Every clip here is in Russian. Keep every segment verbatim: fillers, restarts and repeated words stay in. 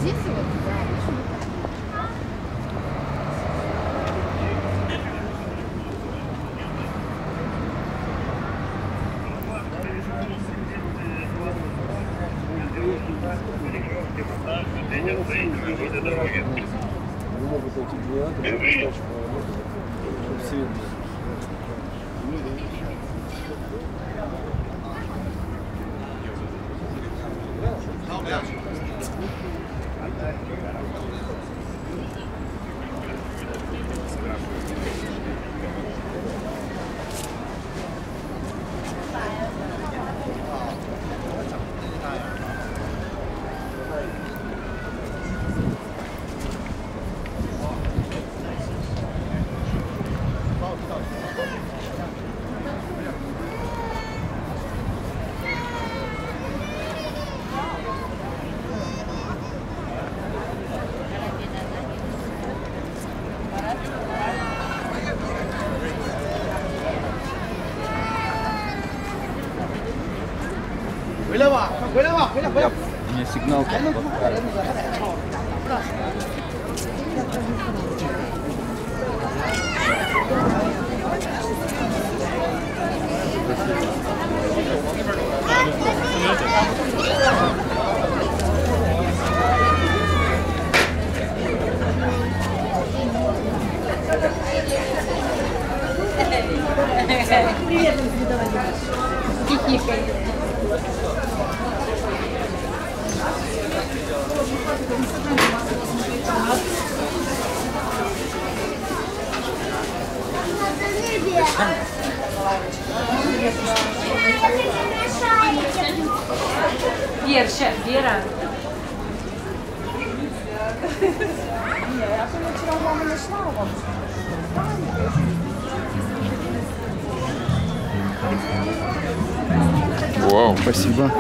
У меня сигнал как Привет, хихикай. Верша, Вера. Вау, спасибо.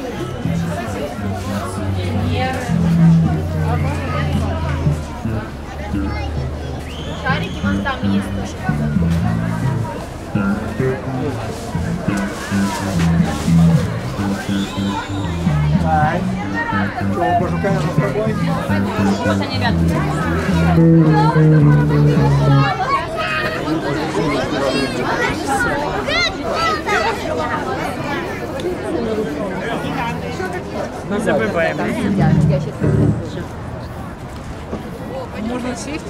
Шарики вон там есть тоже. Так. Что, пошукаем с тобой? Вот они рядом. Не забываем. Можно сесть?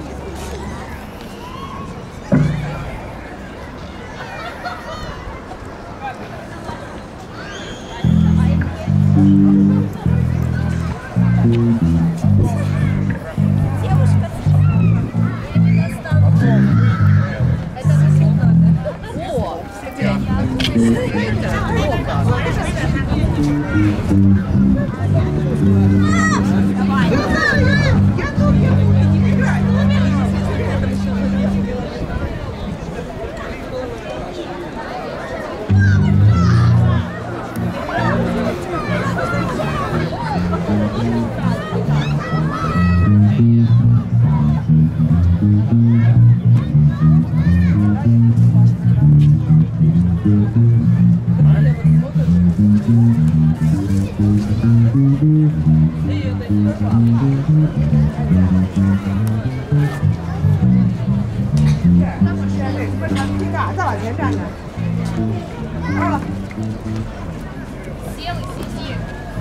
Сел и сиди.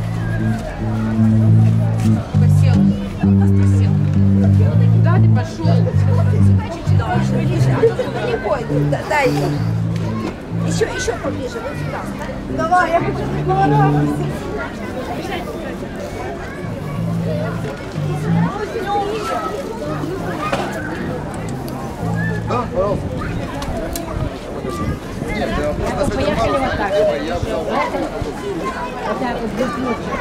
Посел. Посел. Куда ты пошел? Сюда чуть-чуть дальше, ближе, а то тут далеко. Дай ее. Еще, еще поближе, вот сюда. Давай, я хочу поговорить. Да, пожалуйста. Поехали вот так. Вот так вот без мучи.